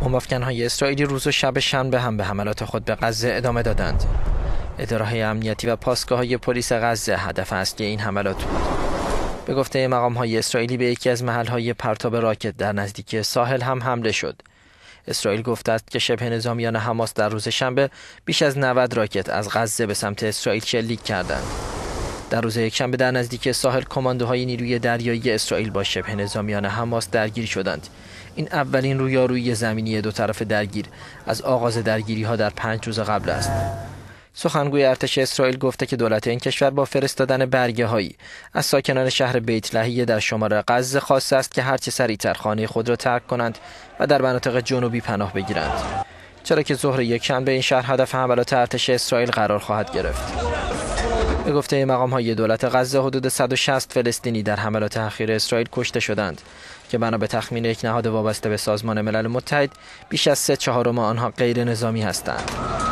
بمب‌افکن‌های اسرائیلی روز و شب شنبه هم به حملات خود به غزه ادامه دادند. اداره‌های امنیتی و پاسگاه‌های پلیس غزه هدف اصلی این حملات بود. به گفته مقام‌های اسرائیلی به یکی از محل‌های پرتاب راکت در نزدیکی ساحل هم حمله شد. اسرائیل گفته است که شبه نظامیان حماس در روز شنبه بیش از 90 راکت از غزه به سمت اسرائیل شلیک کردند. در روز یکشنبه در نزدیکی ساحل کماندوهای نیروی دریایی اسرائیل با شبه نظامیان حماس درگیر شدند. این اولین رویارویی زمینی دو طرف درگیر از آغاز درگیری‌ها در 5 روز قبل است. سخنگوی ارتش اسرائیل گفته که دولت این کشور با فرستادن برگه‌هایی از ساکنان شهر بیت لحیه در شمال غزه خواسته است که هرچه سریعتر خانه خود را ترک کنند و در مناطق جنوبی پناه بگیرند، چرا که ظهر یکشنبه این شهر هدف حملات ارتش اسرائیل قرار خواهد گرفت. به گفته مقام‌های دولت غزه حدود 160 فلسطینی در حملات اخیر اسرائیل کشته شدند که بنا به تخمین یک نهاد وابسته به سازمان ملل متحد بیش از 3/4 آنها غیر نظامی هستند.